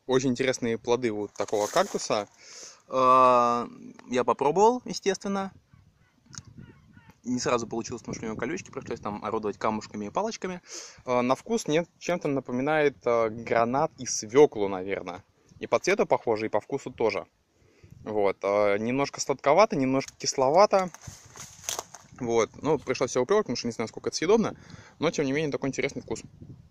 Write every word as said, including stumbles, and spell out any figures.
очень интересные плоды вот такого кактуса. Я попробовал, естественно. Не сразу получилось, потому что у него колючки, пришлось там орудовать камушками и палочками. На вкус нет, чем-то напоминает гранат и свеклу, наверное. И по цвету похоже, и по вкусу тоже. Вот. Немножко сладковато, немножко кисловато. Вот. Ну, пришлось все упробовать, потому что не знаю, сколько это съедобно. Но, тем не менее, такой интересный вкус.